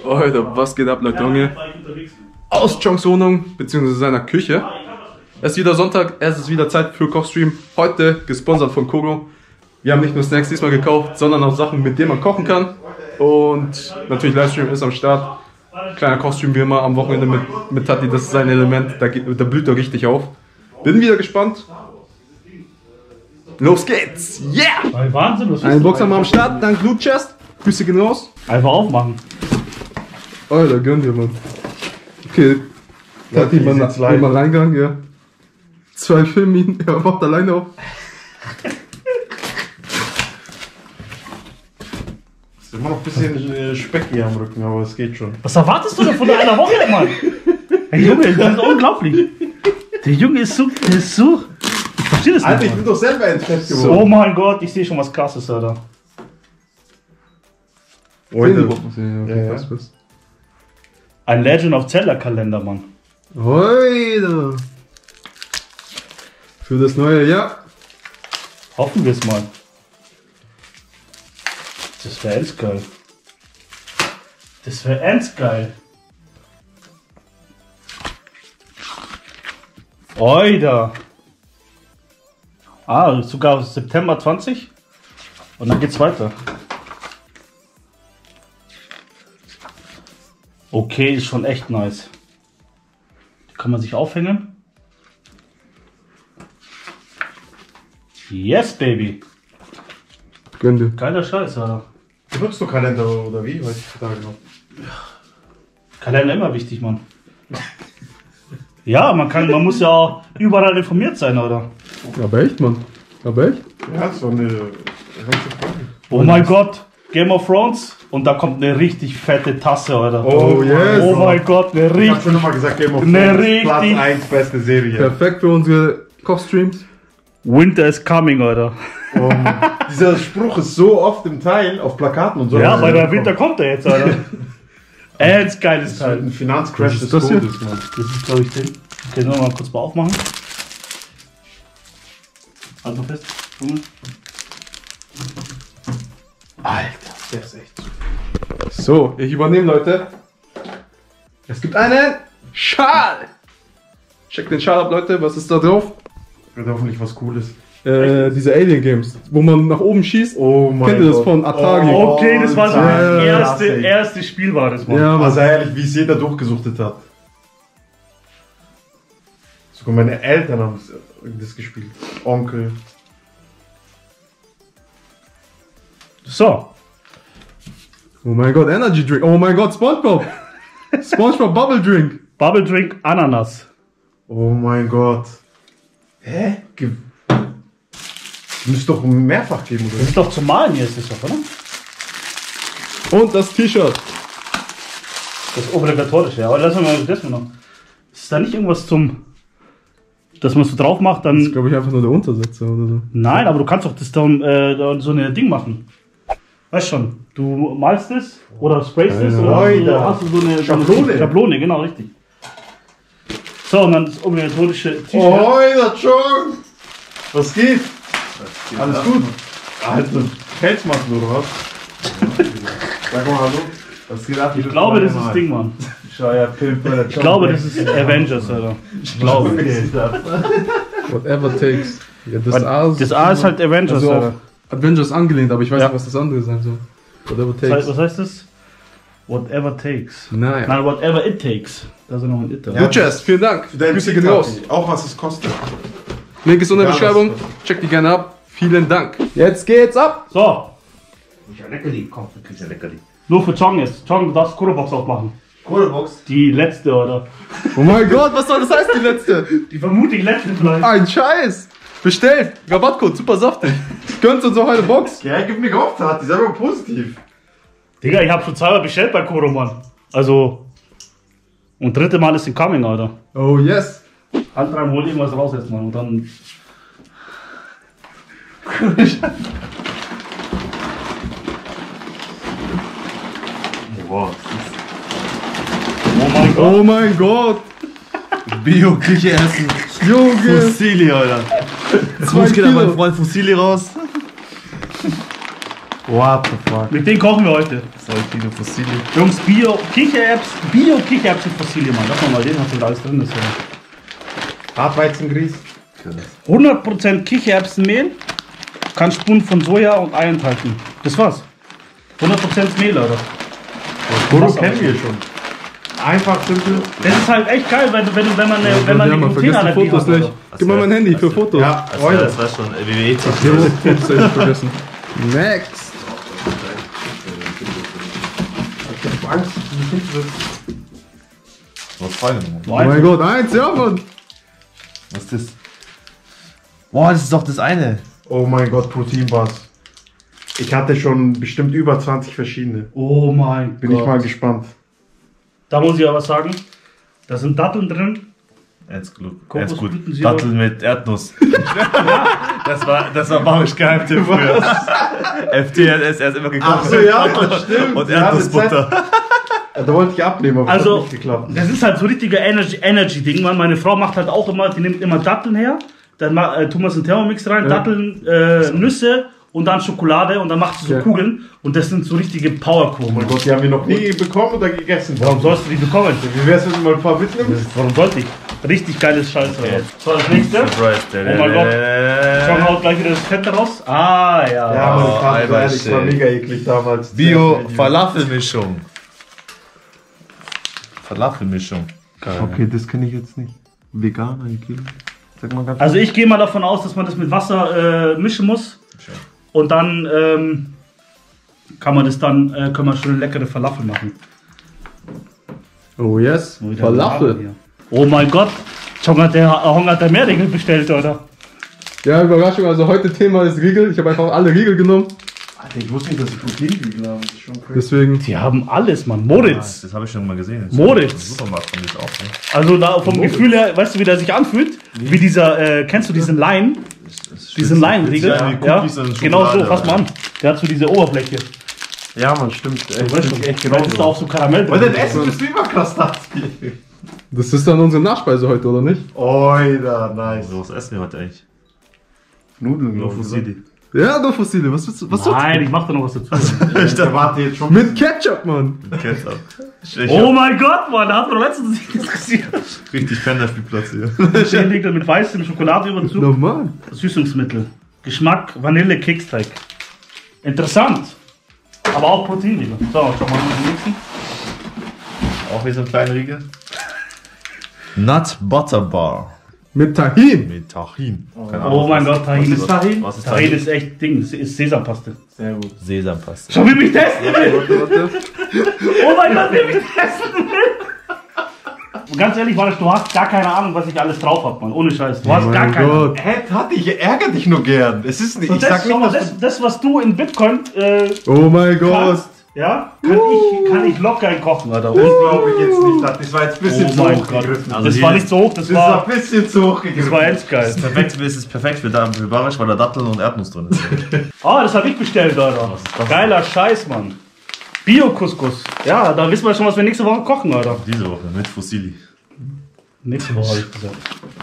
Alter, was geht ab, Leute, Junge? Aus Chongs Wohnung, beziehungsweise seiner Küche. Es ist wieder Sonntag, es ist wieder Zeit für Kochstream. Heute gesponsert von Kogo. Wir haben nicht nur Snacks diesmal gekauft, sondern auch Sachen, mit denen man kochen kann. Und natürlich Livestream ist am Start. Kleiner Kochstream wie immer am Wochenende mit Tati, das ist sein Element, da blüht er richtig auf. Bin wieder gespannt. Los geht's! Yeah! Wahnsinn, was ist Eine Box haben wir am Start, dank Loot Chest. Grüße gehen raus. Einfach aufmachen. Alter, gönn dir, Mann. Okay, Tati, mal reingegangen, ja. 2 Filminen, er macht alleine auf. Ist immer noch ein bisschen Speck hier am Rücken, aber es geht schon. Was erwartest du denn von einer Woche, Mann? Hey Junge, das ist unglaublich. Der Junge ist so, ich verstehe das nicht. Alter, ich bin doch selber entfett geworden. Oh mein Gott, ich sehe schon was Krasses, Alter. Heute. Ja. Ein Legend of Zelda Kalender, Mann. Heute. Für das neue Jahr. Hoffen wir es mal. Das wäre ernst geil. Das wäre ernst geil. Oida. Ah, sogar September 20. Und dann geht's weiter. Okay, ist schon echt nice. Die kann man sich aufhängen. Yes, baby. Gönn dir. Geiler Scheiß, Alter. Benutzt du Kalender oder wie? Heutzutage noch. Kalender immer wichtig, Mann. Ja, man muss ja auch überall informiert sein, oder? Aber echt, Mann. Aber echt? Ja, so eine Frage. Oh mein Gott, Game of Thrones. Und da kommt eine richtig fette Tasse, oder? Oh, yes. Oh mein Gott, eine Ich hab richtig... schon nochmal gesagt, Game of Ne, Thrones, richtig. Platz 1 beste Serie. Perfekt für unsere Kochstreams. Winter is coming, oder? Dieser Spruch ist so oft im Teil auf Plakaten und so. Ja, bei der Winter kommt er jetzt, Alter. Ernst geiles Das ist ein Teil. Finanzcrash des das hier? Todes, Mann. Das ist, glaube ich, den. Okay, sollen wir mal kurz mal aufmachen. Halt mal fest. Alter, der ist echt super. So, ich übernehme, Leute. Es gibt einen Schal. Check den Schal ab, Leute. Was ist da drauf? Wird hoffentlich was Cooles. Diese Alien Games, wo man nach oben schießt. Oh mein Kennt ihr das Gott. von Atari? Oh. Okay, das war so Ja, das Klassik. erste Spiel war das, Mann. Ja, Aber Mann. sei ehrlich, wie es jeder durchgesuchtet hat. Sogar meine Eltern haben das gespielt. Onkel. So. Oh mein Gott, Energy Drink. Oh mein Gott, SpongeBob. SpongeBob Bubble Drink. Bubble Drink Ananas. Oh mein Gott. Hä? Müsste doch mehrfach geben, Das oder? ist doch zum Malen hier, ist das doch, oder? Und das T-Shirt. Das ist obligatorisch, ja. Aber lassen wir mal das noch. Ist da nicht irgendwas zum... Dass man es so drauf macht, Das ist, dann... glaube ich, einfach nur der Untersetzer oder so. Nein, aber du kannst doch das dann so eine Ding machen. Weißt schon, du malst es oder sprayst es oder hast du so eine Schablone. Schablone, genau, richtig. So, und dann das obligatorische T-Shirt. Oh, der John! Was geht? Alles gut? Alter, Pelzmatten oder was? Sag mal hallo. Was geht ab? Ich glaube, das ist das Ding, Mann. Ich glaube, das ist Avengers, Alter. Ich glaube. Whatever takes. Ja, Das A ist halt Avengers, also Alter. auf Avengers angelehnt, aber ich weiß Ja. nicht, was das andere sein soll. Whatever takes. Was heißt das? Whatever takes. Naja. Nein, whatever it takes. Da ist noch ein It da. Ja. Luchas, vielen Dank. Grüße gehen raus. Auch was es kostet. Link ist in der Ja, Beschreibung. Check die gerne ab. Vielen Dank. Jetzt geht's ab. So, Ja, Leckerli, komm, du kriegst ja Leckerli. nur für Chong jetzt. Chong, du darfst Kohlebox aufmachen. Kohlebox. Die letzte, oder? Oh mein Gott, was soll das heißen, die letzte? Die vermutlich letzte vielleicht. Ein Scheiß. Bestellt. Rabattcode, super saftig. Gönnt uns noch eine Box. Ja, gib mir gehofft, die ist aber positiv. Digga, ich hab schon zweimal bestellt bei Koro, Mann. Also. Und dritte Mal ist incoming, Alter. Oh yes. Hand rein, hol irgendwas raus jetzt, Mann. Und dann. Wow. Oh mein Gott. Oh mein Gott. Bio-Küche essen. Junge. Fusilli, Alter. 2 Jetzt geht da mein Kilo. Freund Fusilli raus. What the fuck? Mit denen kochen wir heute. Säuglinge, Fossilien. Jungs, Bio-Kichererbsen Fossilien, Mann. Lass mal den, was da alles drin ist. Ja. Hartweizengrieß. 100% Kichererbsenmehl, kann Spuren von Soja und Ei enthalten. Das war's. 100% Mehl, oder? Koro kennen wir schon. Einfach simpel. Das ist halt echt geil, wenn man eine man vergisst die Glutenallergie Fotos hat. nicht. Gib mal mein Handy für Fotos. Ja, Also, heute. das war schon WWE. Jo, Fotos hab ich vergessen. Next. Ich hab Angst, mich hinzusetzen. Was Freunde. Oh mein Gott, 1, ja, Mann. Was ist das? Boah, das ist doch das eine. Oh mein Gott, Proteinbars. Ich hatte schon bestimmt über 20 verschiedene. Oh mein Bin Gott. ich mal gespannt. Da muss ich aber sagen, da sind Datteln drin. Jetzt gut. Kokosblütensirup. Datteln mit Erdnuss. das war Baumisch Geheimtipp früher. FT hat es erst immer gekocht. Ach so, ja, das stimmt. Und Ja, Erdnussbutter. Da wollte ich abnehmen, aber das Also, hat nicht geklappt. das ist halt so richtiger Energy-Ding, Mann. Meine Frau macht halt auch immer, die nimmt immer Datteln her, dann tun wir es in den Thermomix rein, Datteln, Nüsse und dann Schokolade und dann macht sie so Kugeln und das sind so richtige Powerkuchen. Oh mein Gott, die haben wir noch nie bekommen oder gegessen. Warum sollst du die bekommen? Wie wär's, wenn du mal ein paar mitnimmst? Warum sollte ich? Richtig geiles Scheiß. So, das nächste. Surprise. Oh mein Gott. Schon haut gleich wieder das Fett raus. Ah, ja. Ja, aber das war Eiweißshake. mega eklig damals. Bio-Falafelmischung. Falafelmischung. Okay, das kenne ich jetzt nicht. Veganer, Kilo. Sag mal ganz Also ich gehe mal davon aus, dass man das mit Wasser mischen muss. Und dann kann man das dann, können wir schon eine leckere Falafel machen. Oh yes, Wieder Falafel. hier. Oh mein Gott, Hong hat der mehr Riegel bestellt, oder? Ja, Überraschung, also heute Thema ist Riegel. Ich habe einfach alle Riegel genommen. Alter, ich wusste nicht, dass ich Proteinriegel habe. Das ist schon crazy. Deswegen. Die haben alles, Mann. Moritz. Das habe ich schon mal gesehen. Moritz. Im Supermarkt von das auch. Ne? Also da vom Gefühl her, weißt du, wie der sich anfühlt? Wie dieser, kennst du diesen Laien? Diesen Laienriegel? Ja, wie Ja, Cookies und genau so, Schokolade, fass mal an. Der hat so diese Oberfläche. Ja, man, stimmt. Du weißt schon, echt vielleicht ist da auch so Karamell Und drin. dann essen wir Zwiebelkrastati. Das ist dann unsere Nachspeise heute, oder nicht? Oida, nice. So, was essen wir heute eigentlich? Nudeln, Nur glaube ich. Fusilli. Ja, doch Fossile. Was willst du? Was Nein, ich mach da noch was dazu. Ich erwarte jetzt schon. Mit Ketchup, Mann. Ketchup. Oh mein Gott, Mann, da hat man letztens nicht diskutiert. Richtig Pennerspielplatz hier. Schön liegt er mit weißem Schokoladeüberzug. Normal. Süßungsmittel. Geschmack Vanille Keksteig. Interessant. Aber auch Protein. So, schau mal den nächsten. Auch wie so ein kleiner Riegel. Nut Butter Bar. Mit Tahin. Mit Tahin. Keine Oh mein Gott, Tahin ist Tahin? Was ist Tahin Tahin? ist echt Ding, das ist Sesampaste. Sehr gut. Sesampaste. Schau, wie mich testen will. Warte. Oh mein Gott, wie mich testen will. Und ganz ehrlich, Marisch, du hast gar keine Ahnung, was ich alles drauf hab, Mann. Ohne Scheiß. Du hast gar Mein keine Ahnung. Gott. Hä, Tati, ich ärgere dich nur gern. Es ist nicht, Und ich sag nicht, dass du... das, was du in Bitcoin Oh mein Gott. kannst, ja, kann ich locker kochen, Alter. Das glaube ich jetzt nicht, Tati. Das war jetzt ein bisschen Oh zu mein hoch Gott. gegriffen. Also Das hier war ist- nicht so hoch, das Das war war ein bisschen zu hoch gegriffen. echt geil. Es ist perfekt für Barisch, weil da Datteln und Erdnuss drin ist. Ah, das hab ich bestellt, Alter. Geiler Scheiß, Mann. Bio-Couscous. Ja, da wissen wir schon, was wir nächste Woche kochen, Alter. Diese Woche mit Fusilli. Nächste Woche, hab ich gesagt.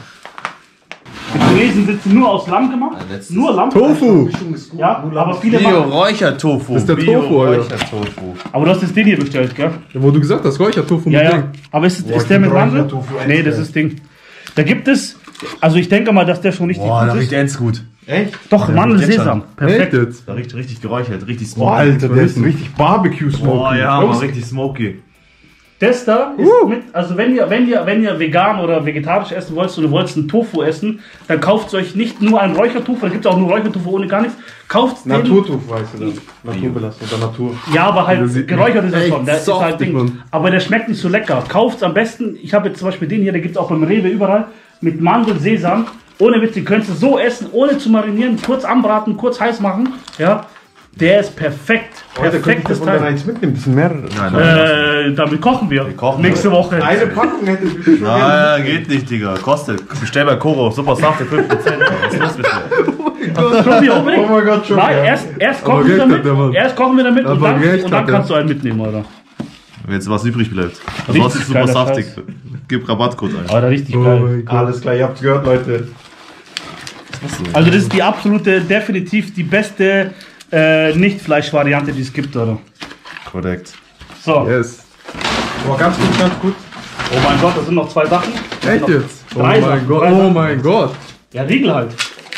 Die Chinesen sitzen nur aus Lamm gemacht. letztes- Nur Lamm. Tofu. Ja, aber viele machen. Bio-Räuchertofu. Das ist der Tofu, Alter. Bio-Räuchertofu. Aber du hast das Ding hier bestellt, gell? Ja, wo du gesagt hast, Räuchertofu Ja, mit ja. Ding. Aber ist Boah, der mit ich Mandel? find Räuchertofu echt Nee, das geil. ist Ding. Da gibt es. Also ich denke mal, dass der schon richtig Boah, da gut riecht ist. ends gut. Echt? Doch, Mandel, jetzt schon. Sesam. Echt Perfekt. jetzt? Da riecht richtig geräuchert, richtig Boah, smoky. Alter, der ist richtig Barbecue-Smoke. Boah, ja, aber richtig smoky. Das da ist mit, also wenn ihr vegan oder vegetarisch essen wollt oder wollt einen Tofu essen, dann kauft euch nicht nur einen Räuchertofu, da gibt es auch nur Räuchertofu ohne gar nichts. Kauft den. Naturtofu heißt du das. Naturbelassen oder Natur. Ja, aber Der halt sieht geräuchert ist er echt schon. Der ist saftig, halt Ding. Mann. Aber der schmeckt nicht so lecker. Kauft am besten, ich habe jetzt zum Beispiel den hier, der gibt es auch beim Rewe überall, mit Mandel, Sesam. Ohne Witz, den könntest du so essen, ohne zu marinieren, kurz anbraten, kurz heiß machen. Ja, der ist perfekt. Heute könnte ich Perfektes davon dann Teil. eins mitnehmen. Das sind mehrere. Nein, Damit kochen wir. kochen Nächste Woche. Eine Packung hätte ich schon gerne. nein, geht nicht, Digga. Kostet. Bestell bei Koro. Super Saft, 5%. Was ist los mit dir? Schon wieder unbedingt. Oh mein Gott, schon. Nein, ja. erst Aber kochen wir recht damit, hat der Mann. erst kochen wir damit und Aber dann, recht und dann hat der. kannst du einen mitnehmen, oder? Wenn jetzt was übrig bleibt. Das Richtig war's ist super geiler saftig. Scheiß. Gib Rabattcode ein. Aber richtig Oh geil. mein Gott. Alles klar, ihr habt's gehört, Leute. Also das ist die absolute, definitiv die beste Nicht-Fleisch-Variante, die es gibt, oder? Korrekt. So. Yes. Boah, ganz gut, ganz gut. Oh mein Gott, da sind noch 2 Sachen. Echt jetzt? Oh Drei mein Sachen, Gott, drei oh Sachen. mein Gott. Ja, Riegel halt.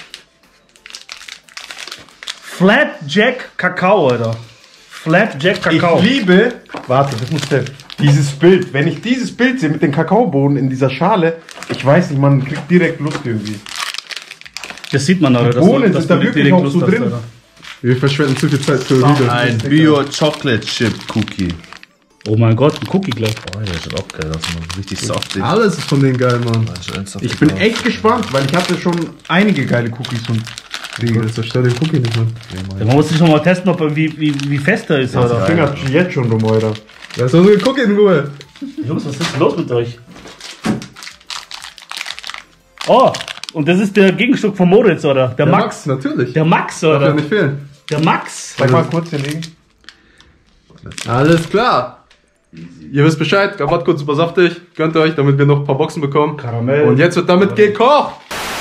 Flat-Jack Kakao, Alter. Flat-Jack Kakao. Ich liebe, warte, das muss der, dieses Bild. Wenn ich dieses Bild sehe mit den Kakaobohnen in dieser Schale, ich weiß nicht, man kriegt direkt Lust irgendwie. Das sieht man, Alter. Bohnen sind da wirklich auch so drin. Alter. Wir verschwenden zu viel Zeit für Riegel. Ein Bio Chocolate Chip Cookie. Oh mein Gott, ein Cookie gleich. Oh, der sieht auch geil aus, man. Richtig softig. Alles ist von denen geil, Mann. Ich bin echt gespannt, weil ich hatte schon einige geile Cookies und Riegel. Zerstör den Cookie nicht, Mann. Ja, man muss sich noch mal testen, ob er wie fest er ist, der Alter. Finger jetzt schon rum, Alter. Lass uns den Cookie in Ruhe. Jungs, was ist denn los mit euch? Oh, und das ist der Gegenstück von Moritz, oder? Der Max. Natürlich. Der Max, Darf ja oder? nicht fehlen. Der Max. Sag mal kurz hier liegen. Alles klar. Ihr wisst Bescheid, Gabattcode super saftig. Gönnt euch, damit wir noch ein paar Boxen bekommen. Karamell. Und jetzt wird damit gekocht.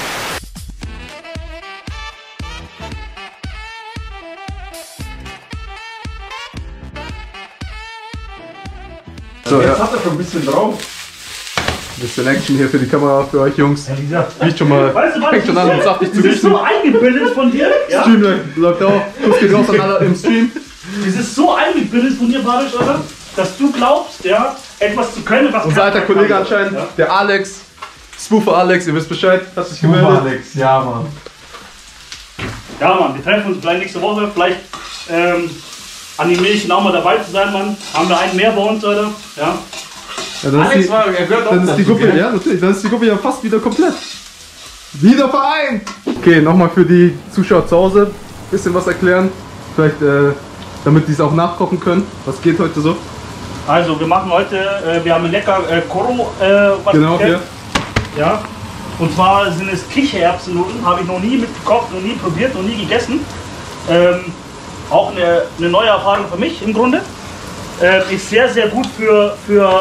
So, Jetzt ja. hat er schon ein bisschen drauf. Bisschen Action hier für die Kamera, für euch Jungs. Ja, wie gesagt, Riecht schon mal, weißt du was? fängt schon an, um saftig zu Das ist riechen. so eingebildet von dir. Ja? Stream läuft auch. Kuss geht raus an alle im Stream. Das ist so eingebildet von dir, Barisch, oder? Dass du glaubst, ja, etwas zu können, was Unser alter keiner Kollege kann. anscheinend, Ja? der Alex. Spoofer Alex, ihr wisst Bescheid, hat sich gemeldet. Alex, ja, Mann. Ja, Mann, wir treffen uns vielleicht nächste Woche. Vielleicht animiere ich ihn auch mal dabei zu sein, Mann. Haben wir einen mehr bei uns, Alter. Ja. Ja, dann ist die, er gehört auch dann ist die dazu, Gruppe, gell? ja natürlich, dann ist die Gruppe ja fast wieder komplett. Wieder vereint! Okay, nochmal für die Zuschauer zu Hause, bisschen was erklären. Vielleicht, damit die es auch nachkochen können. Was geht heute so? Also, wir machen heute, wir haben ein lecker Koro, was Genau, bestellt. hier. Ja. Und zwar sind es Kichererbsennudeln, habe ich noch nie mitgekocht, noch nie probiert, noch nie gegessen. Auch eine neue Erfahrung für mich im Grunde. Ist sehr, sehr gut für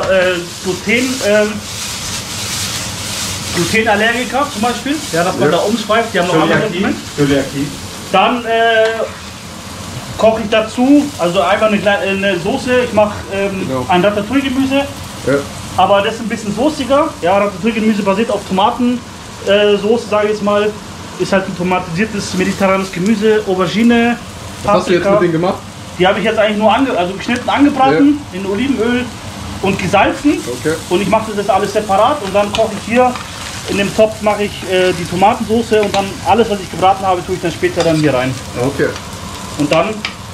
Glutenallergiker zum Beispiel. Ja, dass man Ja. da umschweift, die haben noch andere Dinge. Dann koche ich dazu, also einfach eine Soße. Ich mache Genau. ein Ratatouille-Gemüse, Ja. aber das ist ein bisschen soßiger. Ja, Ratatouille-Gemüse basiert auf Tomatensoße, sage ich jetzt mal. Ist halt ein tomatisiertes mediterranes Gemüse, Aubergine, Was hast du jetzt mit denen gemacht? die habe ich jetzt eigentlich nur geschnitten, angebraten, in Olivenöl und gesalzen. Okay. Und ich mache das jetzt alles separat und dann koche ich hier in dem Topf mache ich die Tomatensauce und dann alles, was ich gebraten habe, tue ich dann später dann hier rein. Okay. Und dann,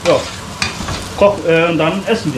und dann essen wir.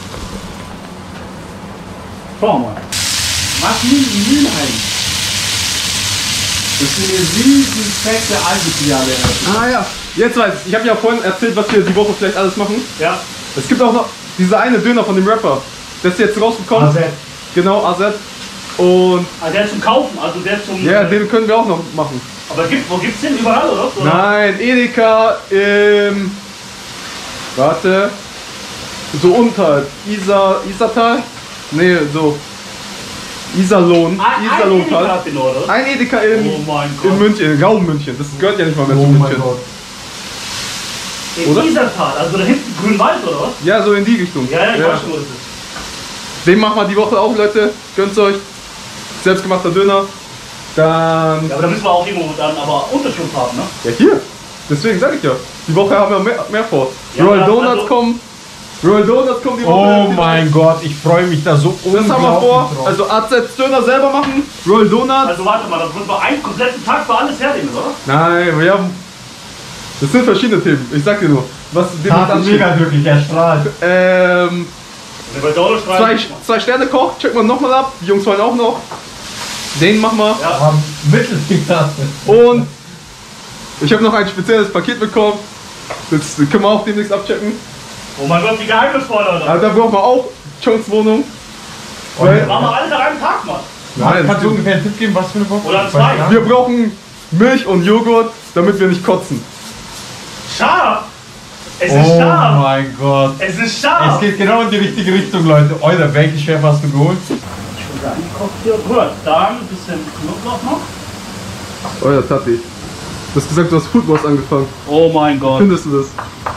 Schauen wir mal. Mülheim. Das sind eine riesen fette Algenfiliale. Ah ja, jetzt weiß ich. Ich habe ja vorhin erzählt, was wir die Woche vielleicht alles machen. Ja. Es gibt auch noch diese eine Döner von dem Rapper. Der ist jetzt rausgekommen. AZ. Genau, AZ. Und Also der zum Kaufen, also der zum. ja, den können wir auch noch machen. Aber wo gibt's den? Überall, oder? Nein, Edeka im. Warte. So unterhalb. Isatal? Nee, so. Iserlohn. Iserlohntal. Hat den, oder? Ein Edeka in, Oh mein Gott. in München, in Raum-München. Das gehört ja nicht mal mehr zu Oh mein München. Gott. In Oder? Isertal, also da hinten Grünwald, oder was? Ja, so in die Richtung. Ja, ich weiß schon, wo das ist. Den machen wir die Woche auch, Leute. Gönnt's euch. Selbstgemachter Döner. Dann. Ja, aber da müssen wir auch irgendwo dann aber Unterschlupf haben, ne? Ja, hier. Deswegen sag ich ja. Die Woche haben wir mehr vor. Ja, Royal aber Donuts also- kommen. Royal Donuts kommen die Woche. Oh mein Gott, ich freue mich da so Das haben wir unglaublich vor. drauf. Also AZ Döner selber machen. Royal Donuts. Also warte mal, das müssen wir einen kompletten Tag für alles hernehmen, oder? Nein, wir haben. Das sind verschiedene Themen. Ich sag dir nur. Was dem Tat mega glücklich, er strahlt. Bei Donuts zwei Sterne Koch, checken wir nochmal ab. Die Jungs wollen auch noch. Den machen wir. Ja. Haben Mittelfinger. Und ich habe noch ein spezielles Paket bekommen. Das können wir auch demnächst abchecken. Oh mein Gott, wie geheimnisvoll, oder? Also da brauchen wir auch Chunks Wohnung. Machen wir alles an einem Tag, Mann. Nein, Kannst du ungefähr einen Tipp geben, was für eine Woche? Oder zwei. wir brauchen Milch und Joghurt, damit wir nicht kotzen. Scharf! Es ist Oh scharf! mein Gott. Es ist scharf! Es geht genau in die richtige Richtung, Leute. Euer welchen Chef hast du geholt? Ich bin angekocht hier. Gut, dann ein bisschen Knoblauch noch. Oh ja, Tati. Du hast gesagt, du hast Food Wars angefangen. Oh mein Gott. Findest du das?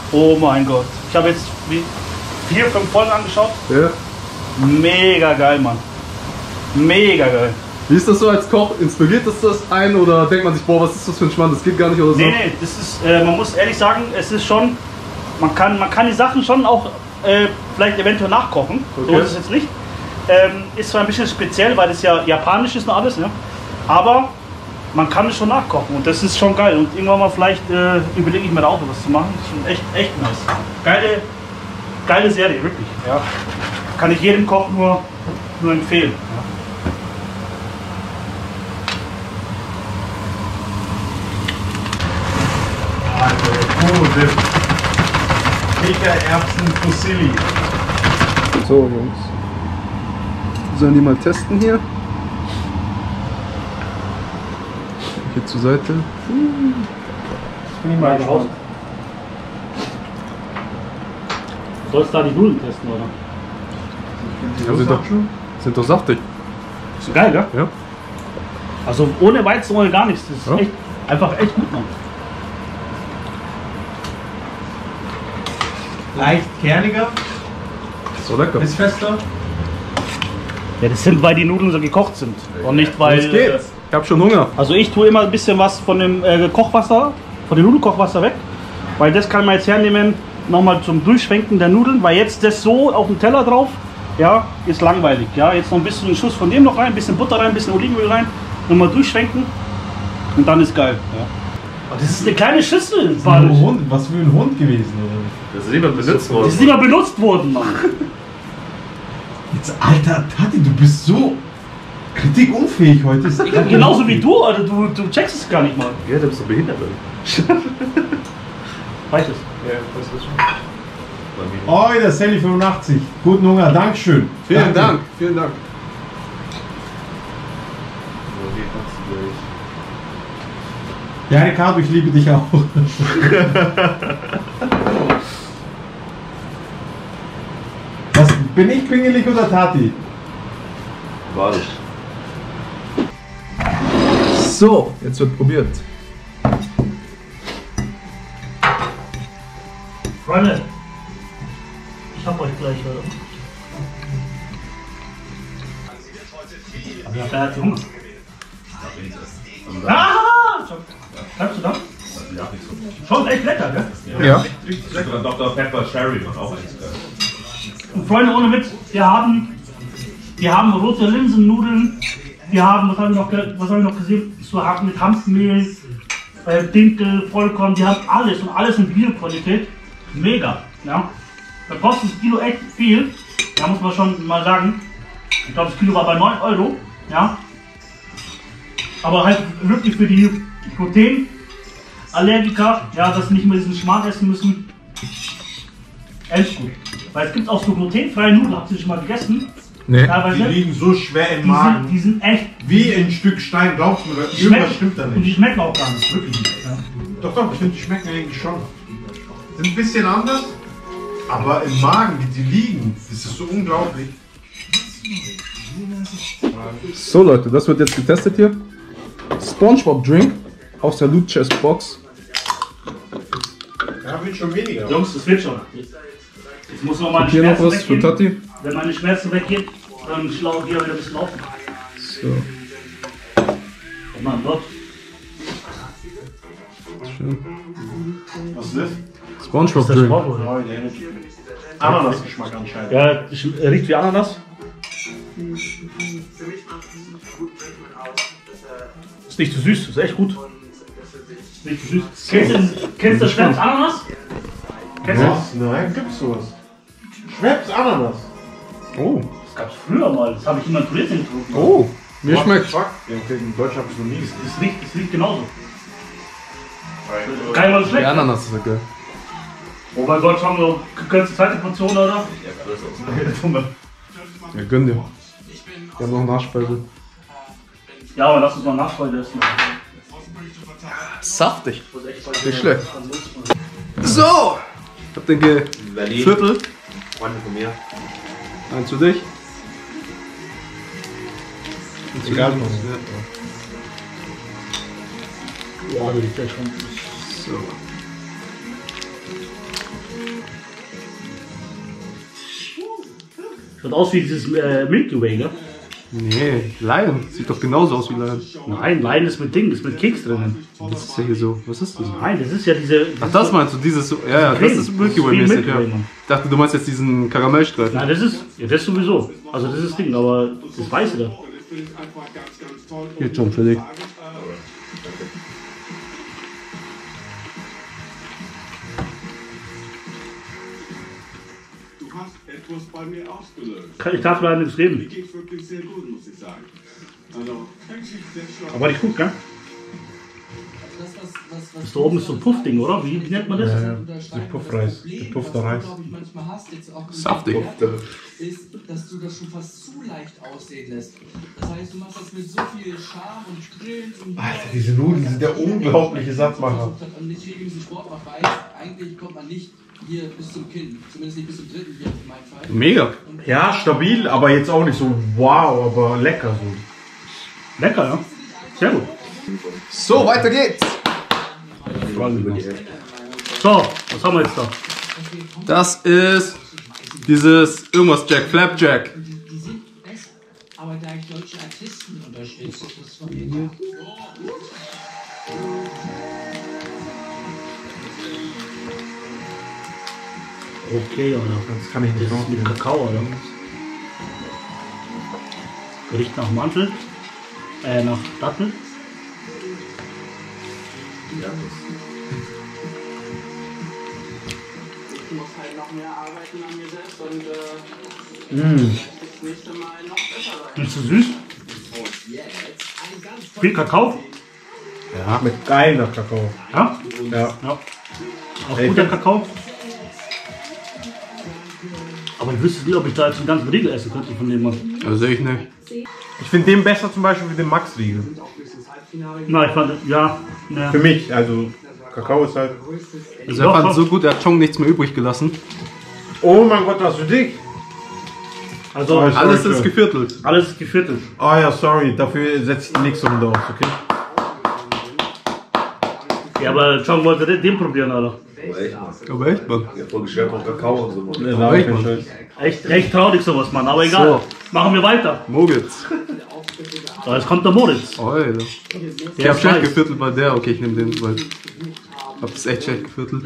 Oh mein Gott. Ich habe jetzt 4, 5 Folgen angeschaut. Ja. Mega geil, Mann. Mega geil. Wie ist das so als Koch? Inspiriert das ein oder denkt man sich, boah, was ist das für ein Schmarrn, das geht gar nicht oder so? Nee, das ist, man muss ehrlich sagen, es ist schon, man kann die Sachen schon auch vielleicht eventuell nachkochen. Okay. So ist es jetzt nicht. Ist zwar ein bisschen speziell, weil es ja japanisch ist und alles, ne? Aber man kann es schon nachkochen und das ist schon geil. Und irgendwann mal vielleicht überlege ich mir da auch was zu machen. Das ist schon echt nice. Geile Serie, wirklich. Ja. Kann ich jedem Koch nur empfehlen. Ja. Gute Kichererbsen Fusilli. So, Jungs. Sollen die mal testen hier? Hier zur Seite. Bin ich mal raus. Sollst da die Nudeln testen, oder? Ja, sind doch saftig. Ist geil, gell? Ja. Also ohne Weizen, ohne gar nichts. Das ist Ja. echt, einfach echt gut, Mann. Leicht kerniger, So lecker. ist fester. Ja, das sind, weil die Nudeln so gekocht sind. Und nicht, weil. Was geht's? Ich hab schon Hunger. Also ich tue immer ein bisschen was von dem Kochwasser, von dem Nudelkochwasser weg. Weil das kann man jetzt hernehmen, nochmal zum Durchschwenken der Nudeln. Weil jetzt das so auf dem Teller drauf, ja, ist langweilig. Ja, jetzt noch ein bisschen einen Schuss von dem noch rein, ein bisschen Butter rein, ein bisschen Olivenöl rein. Nochmal durchschwenken. Und dann ist geil. Ja. Aber das ist eine kleine Schüssel. Was für ein Hund gewesen, oder? Das ist immer benutzt Die worden. ist immer benutzt worden, Mann. Jetzt, Alter, Tati, du bist so kritikunfähig heute. Genauso wie du, Alter. Du checkst es gar nicht mal. Ja, du bist so behindert. Weißt es? Ja, das ist schon. Oh, der Sally 85. Guten Hunger, Dankeschön. Vielen Danke. Dank, vielen Dank. Ja, Ricardo, ich liebe dich auch. Was, bin ich pingelig oder Tati? Warte. So, jetzt wird probiert. Freunde, ich hab euch gleich, oder? Aber ich hatte Hunger. Ah! Bleibst du da? Schon echt lecker, gell? Ja. Sogar Dr. Pepper Sherry macht auch eins geil. Und Freunde, ohne Witz, wir haben rote Linsennudeln, wir haben, was haben wir noch gesehen? So mit Hanfmehl, Dinkel, Vollkorn, die haben alles und alles in Bioqualität. Mega, ja. Da kostet das Kilo echt viel, da muss man schon mal sagen. Ich glaube, das Kilo war bei 9 €, ja. Aber halt wirklich für die Glutenallergiker, ja, dass sie nicht mehr diesen Schmarrn essen müssen. Echt gut. Weil es gibt auch so glutenfreie Nudeln, habt ihr schon mal gegessen? Nee. Die liegen so schwer im Magen. Die sind echt. Wie ein Stück Stein, glaubst du mir? Die Irgendwas stimmt da Und die nicht. schmecken auch gar nicht, wirklich nicht. Ja. Doch, ich finde, die schmecken eigentlich schon. Sind ein bisschen anders, aber im Magen, wie die liegen, das ist so unglaublich. So Leute, das wird jetzt getestet hier. SpongeBob Drink aus der Loot Chest Box. Ja, wird schon weniger. Jungs, das wird schon. Ich muss noch meine Hier noch Schmerzen was für weggehen. Tati. Wenn meine Schmerzen weggehen, dann schlau hier wieder ein bisschen laufen. So. Oh mein Gott. Schön. Was ist das? SpongeBob Das Drink. Sport, oder? Ananasgeschmack anscheinend. Ja, riecht wie Ananas. Ist nicht zu süß, ist echt gut. Ist nicht zu süß. Kennst du Schweppes Ananas? Kennst du das? Was? Nein, gibt's sowas. Schweppes Ananas. Oh. Das gab's früher mal, das habe ich immer in Tunesien getrunken. Oh. Mir schmeckt. Ja, okay, in Deutschland habe ich noch nie gesehen. Das riecht genauso. Kein mal schlecht. Die Ananas ist ja geil. Oh mein Gott, haben wir gekürzte zweite Portion, oder? Ja, gönn dir. Wir haben noch Nachspeise. Ja, aber lass uns mal Nachspeise essen. Saftig. Nicht schlecht. So. Ich hab den geviertelt. Freunde von mir. Eins für dich. Egal, was es wird. Ja, würde ich gleich schon. So. Schaut aus wie dieses Milky Way, ne? Nee, Lion. Sieht doch genauso aus wie Lion. Nein, Wein ist mit Ding, ist mit Keks drinnen. Das ist ja hier so. Was ist das? Nein, das ist ja diese. Ach, das meinst du? Dieses so. Ja, das ist Milky Way mäßig, ja. Ich dachte, du meinst jetzt diesen Karamellstreifen. Nein, das ist. Ja, das sowieso. Also das ist Ding, aber das Weiße da. Jetzt schon für dich. Etwas bei mir ausgelöst. Ich darf leider nichts reden. Geht wirklich sehr gut, muss ich sagen. Also, eigentlich sehr schlau. Aber nicht gut, gell? Das da oben ist so ein Puffding, oder? Wie nennt man das? Der Puffreis. Gepuffter Reis. Saftig. Ist, dass du das schon fast zu leicht aussehen lässt. Das heißt, du machst das mit so viel Charme und Grillen und Alter, diese Nudeln sind der unglaubliche Satzmacher. und nicht regelmäßig Sport macht, weiß, eigentlich kommt man nicht hier bis zum Kinn. Zumindest nicht bis zum dritten Bier in meinem Fall. Mega. Ja, stabil, aber jetzt auch nicht so wow, aber lecker so. Lecker, ja? Sehr gut. So, weiter geht's. So, was haben wir jetzt da? Das ist dieses irgendwas Jack, Flapjack. Die sind besser. Aber da ich deutsche Artisten unterstütze, ist das von mir. Okay, oder? Das kann ich nicht Das ist mit noch. Kakao, oder? Riecht nach Mantel. Nach Dattel. Ich muss halt noch mehr arbeiten an mir selbst und das nächste Mal noch besser sein. Nicht zu süß. Viel Kakao. Ja, mit geiler Kakao. Ja? Ja. Ja. Auch guter Kakao. Aber ich wüsste nicht, ob ich da jetzt einen ganzen Riegel essen könnte von dem Mann. Also sehe ich nicht. Ich finde den besser zum Beispiel wie den Max-Riegel. Na, ich fand, ja. Ne. Für mich, also Kakao ist halt. Also er fand es so gut, er hat Chong nichts mehr übrig gelassen. Oh mein Gott, was für dich? Also, Oh, Alles sorry, ist geviertelt. alles ist geviertelt. Oh ja, sorry, dafür setze ich die nächste Runde aus, okay? Ja, aber Chong wollte den probieren, Alter. Aber echt, Mann. Voll geschwärmt von Kakao und so. Mann. Ja, Aber ich, kein Mann. Scheiß. Echt traurig sowas, Mann. Aber egal. So. Machen wir weiter. Moritz. So, jetzt kommt der Moritz. Oh, Alter. Ich hab schlecht geviertelt bei der. Okay, ich nehme den, weil ich hab das echt schlecht geviertelt.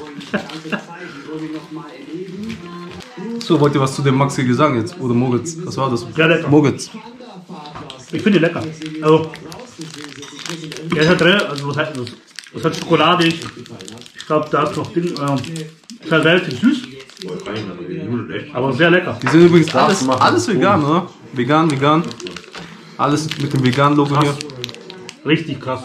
So, wollt ihr was zu dem Maxi sagen jetzt? Oder Moritz? Was war das? Ja, lecker. Moritz. Ich finde die lecker. Also, der ist halt relativ, also was heißt das? Das ist halt schokoladig. Ich glaube, da ist noch Ding, ist halt relativ süß. Aber sehr lecker. Die sind übrigens alles vegan, oder? Vegan. Alles mit dem veganen Logo hier. Richtig krass.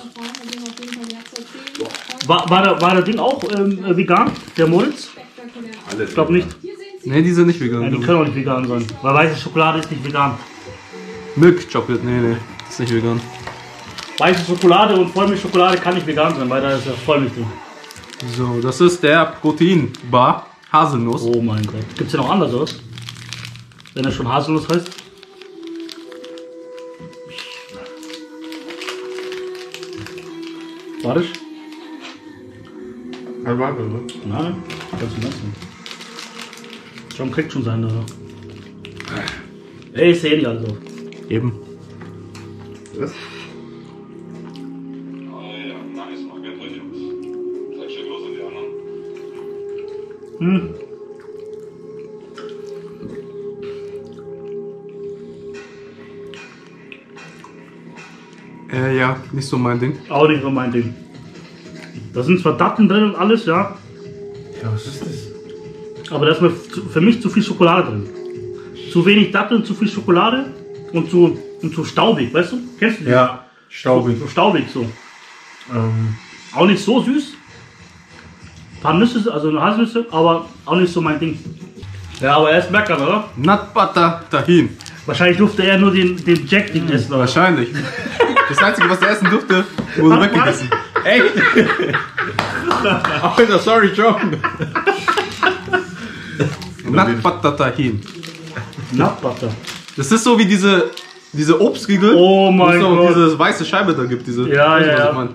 War der Ding auch vegan? Der Moritz? Ich glaube nicht. Ne, die sind nicht Ja, die vegan. können auch nicht vegan sein. Weil weiße Schokolade ist nicht vegan. Milk Chocolate, nee, das ist nicht vegan. Weiße Schokolade und Vollmilchschokolade kann nicht vegan sein, weil da ist ja Vollmilch drin. So, das ist der Proteinbar Haselnuss. Oh mein Gott. Gibt's ja noch anders, oder? Wenn er schon Haselnuss heißt? Warte. Warte, oder? Nein, kannst du lassen. John kriegt schon seine, oder? Ey, ich sehe nicht alles auf. Eben. Was? Ja, nicht so mein Ding. Auch nicht so mein Ding. Da sind zwar Datteln drin und alles, ja. Ja, was ist das? Aber da ist mir für mich zu viel Schokolade drin. Zu wenig Datteln, zu viel Schokolade und zu staubig, weißt du? Kennst du die? Ja, staubig. So staubig so. Auch nicht so süß. Ein paar Nüsse, also Haselnüsse, aber auch nicht so mein Ding. Ja, aber er ist meckern, oder? Nut Butter Tahin. Wahrscheinlich durfte er nur den Jack-Ding essen, oder? Wahrscheinlich. Das Einzige, was er essen durfte, wurde weggegessen. Echt? Alter, sorry, John. Nut Butter Tahin. Nut Butter. Das ist so wie diese Obstriegel, Oh mein wo es auch Gott. diese weiße Scheibe da gibt. Diese, Ja, weißt du, ja, was ja. ich mein?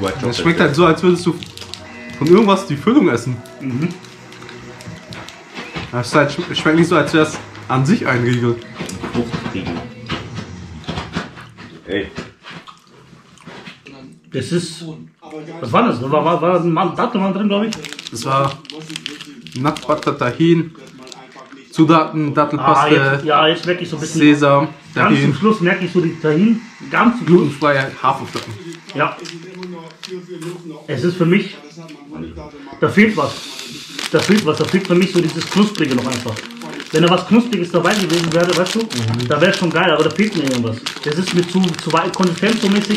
Das schmeckt halt so, als würdest du von irgendwas die Füllung essen. Das ist halt, schmeckt nicht so, als wäre es an sich ein Riegel. Fruchtriegel. Ey. Das ist. Was war das? War ein Dattelmann drin, glaube ich? Das war Nut Butter Tahin, Zutaten, Dattelpaste, jetzt merke ich so ein bisschen. Sesam, Ganz zum Tahin, Schluss merke ich so die Tahin. Ganz zum Schluss. glutenfreie Haferflocken. Ja. Es ist für mich. Da fehlt was. Da fehlt für mich so dieses Knusprige noch einfach. Wenn da was Knuspriges dabei gewesen wäre, weißt du, da wäre es schon geil, aber da fehlt mir irgendwas. Das ist mir zu konsistent so mäßig.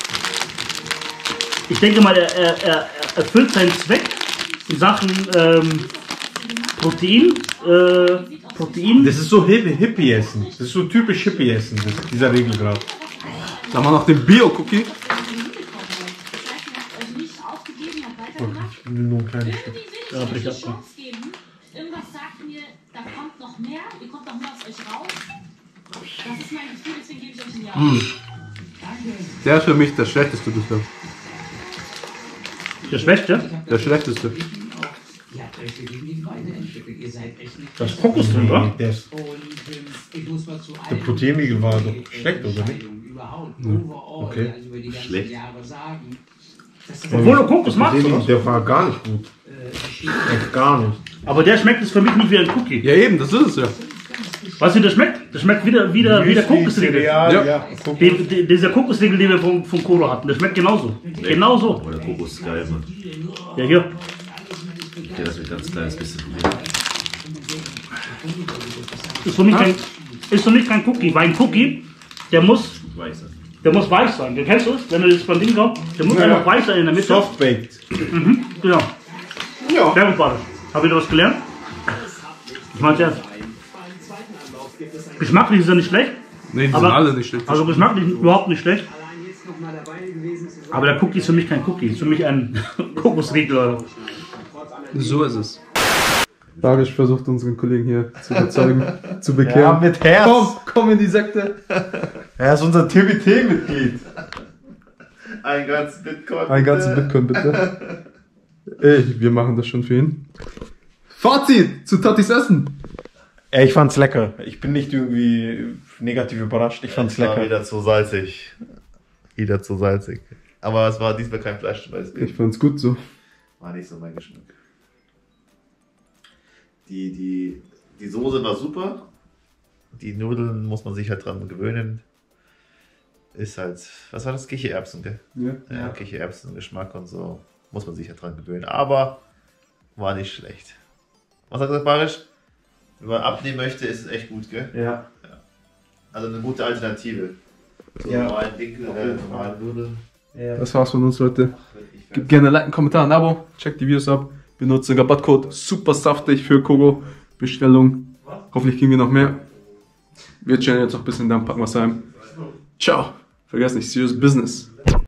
Ich denke mal, er erfüllt seinen Zweck in Sachen Protein. Das ist so Hippie-Essen. Das ist so typisch Hippie-Essen, dieser Regelgrad. Dann haben wir noch den Bio-Cookie. Ich will nur ein kleines Stück. Ja, brich ab. Irgendwas sagt mir, da kommt noch mehr, ihr kommt noch mehr aus euch raus. Das ist mein Gefühl, deswegen gebe ich euch ein Ja. Der ist für mich der schlechteste bisher. Der Schwächte? Der schlechteste. Das ist Kokos drin, oder? Der Proteinriegel war doch schlecht, oder nicht? Okay. Schlecht. Obwohl du Kokos magst, oder? Der war gar nicht gut. Gar nicht. Aber der schmeckt es für mich nicht wie ein Cookie. Ja eben, das ist es ja. Weißt du, der schmeckt? Der schmeckt wie der Kokosriegel. Ja. Dieser Kokosriegel, den wir von Koro hatten, der schmeckt genauso. Genauso. Oh, der Kokos ist geil, Mann. Ja, hier. Okay, das wird ein ganz kleines bisschen probieren. Ist für mich kein Cookie, weil ein Cookie, der muss weich sein. Den kennst du es? Wenn du das beim Ding kaufst, der muss einfach weich sein in der Mitte. Softbaked. Genau. Ja. Sehr gut war das. Habt ihr da was gelernt? Ich mein's ernst. Geschmacklich ist er nicht schlecht. Nee, die aber, sind alle nicht schlecht. Also geschmacklich überhaupt nicht schlecht. Aber der Cookie ist für mich kein Cookie. Ist für mich ein Kokosriegel. So ist es. Barisch versucht unseren Kollegen hier zu überzeugen, zu bekehren. Ja, mit Herz. Komm in die Sekte. Er ist unser TBT-Mitglied. Ein ganzes Bitcoin. Einen ganzen Bitcoin bitte. Ey, wir machen das schon für ihn. Fazit zu Tatis Essen. Ey, ich fand's lecker. Ich bin nicht irgendwie negativ überrascht. Ich fand's lecker. War wieder zu salzig. Wieder zu salzig. Aber es war diesmal kein Fleisch dabei. Ich fand's gut so. War nicht so mein Geschmack. Die Soße war super. Die Nudeln muss man sich halt dran gewöhnen. Ist halt, was war das? Kichererbsen, gell? Ja, Kichererbsen-Geschmack und so. Muss man sich halt dran gewöhnen. Aber war nicht schlecht. Was sagt das Barisch? Wenn man abnehmen möchte, ist es echt gut, gell? Ja. Also eine gute Alternative. So Ja. normalen Dinkel, normalen Nudeln. Das war's von uns, Leute. Gebt gerne ein Like, einen Kommentar, ein Abo. Checkt die Videos ab. Benutzt den Rabattcode super saftig für Kogo. Bestellung. Hoffentlich kriegen wir noch mehr. Wir chillen jetzt noch ein bisschen, dann packen wir es heim. Ciao. Vergesst nicht, serious business.